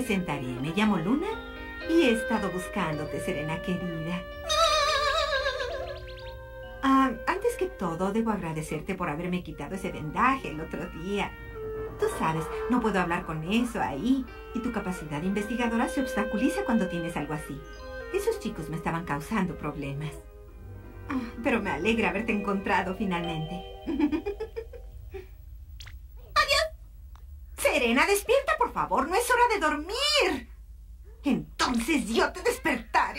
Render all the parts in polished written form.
presentaré. Me llamo Luna y he estado buscándote, Serena querida. Antes que todo, debo agradecerte por haberme quitado ese vendaje el otro día. Tú sabes, no puedo hablar con eso ahí. Y tu capacidad investigadora se obstaculiza cuando tienes algo así. Esos chicos me estaban causando problemas. Pero me alegra haberte encontrado finalmente. ¡Adiós! Serena, despierta, por favor. No es hora de dormir. Entonces yo te despertaré.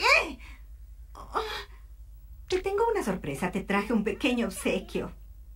Te tengo una sorpresa. Te traje un pequeño obsequio.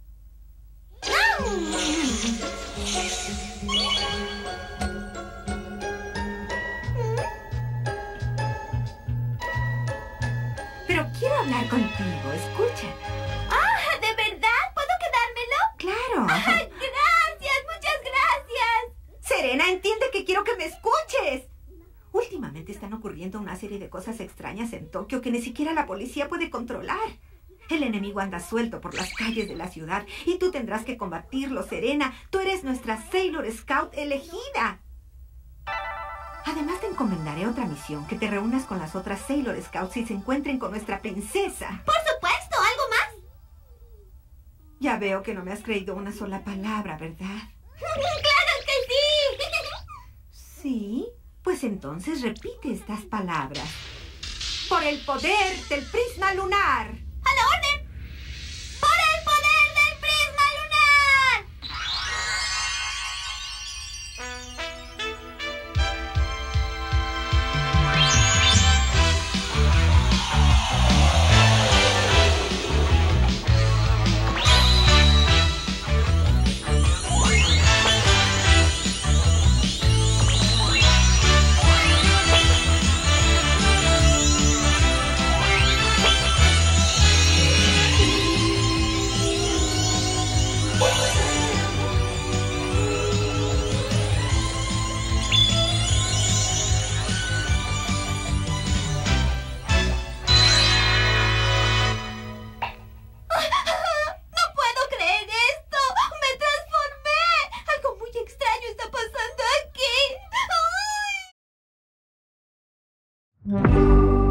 Pero quiero hablar contigo. Escucha. ¿De verdad? ¿Puedo quedármelo? Claro. Gracias, muchas gracias. Serena, entiende que quiero que me escuches. Últimamente están ocurriendo una serie de cosas extrañas en Tokio que ni siquiera la policía puede controlar. El enemigo anda suelto por las calles de la ciudad y tú tendrás que combatirlo, Serena. Tú eres nuestra Sailor Scout elegida. Además te encomendaré otra misión, que te reúnas con las otras Sailor Scouts y se encuentren con nuestra princesa. Por supuesto, ¿algo más? Ya veo que no me has creído una sola palabra, ¿verdad? ¡Claro que sí! ¿Sí? Pues entonces repite estas palabras. Por el poder del prisma lunar. ¡A la orden! ¡Por el poder del prisma lunar! Aquí. ¡Ay!